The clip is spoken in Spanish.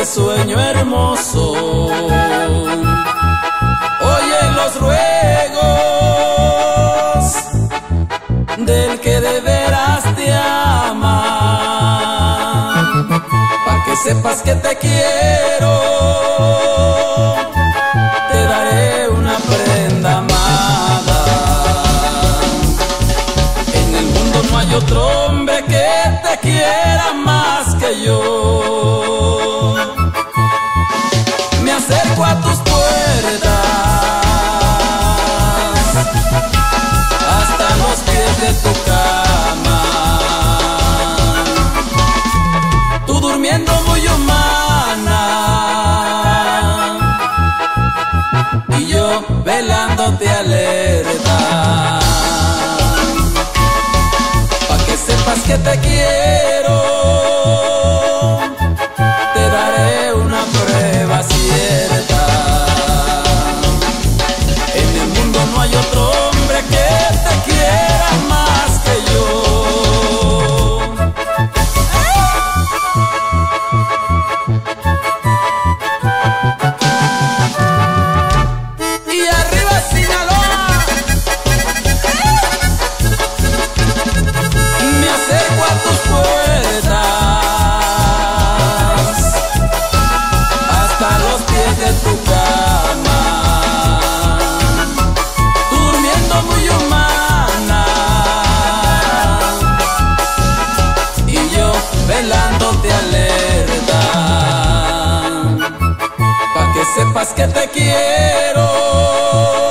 este sueño hermoso. Oye los ruegos del que de veras te ama, pa' que sepas que te quiero, te daré una prenda amada. En el mundo no hay otro hombre que te quiera más que yo. Me acerco a tus puertas, hasta los pies de tu cama, tú durmiendo muy humana y yo velándote alerta, pa' que sepas que te quiero, te daré una prueba cierta. En el mundo no hay otro hombre que te quiera más que yo. Y arriba Sinaloa, me acerco a tus puertas, hasta los pies de tu cama, tú durmiendo muy humana y yo velándote alerta, pa' que sepas que te quiero,